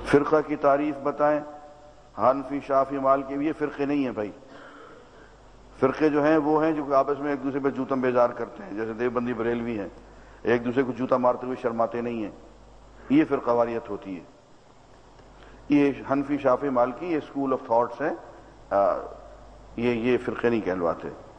फ़िरक़ा की तारीफ बताएं। हनफी शाफी मालिकी, ये फ़िरक़े नहीं है भाई। फ़िरक़े जो हैं वो हैं जो आपस में एक दूसरे पर जूतम बेजार करते हैं, जैसे देवबंदी बरेलवी हैं, एक दूसरे को जूता मारते हुए शर्माते नहीं हैं, ये फ़िरक़ावारियत होती है। ये हनफी शाफी मालिकी ये स्कूल ऑफ थॉट्स हैं, ये फ़िरक़े नहीं कहलवाते।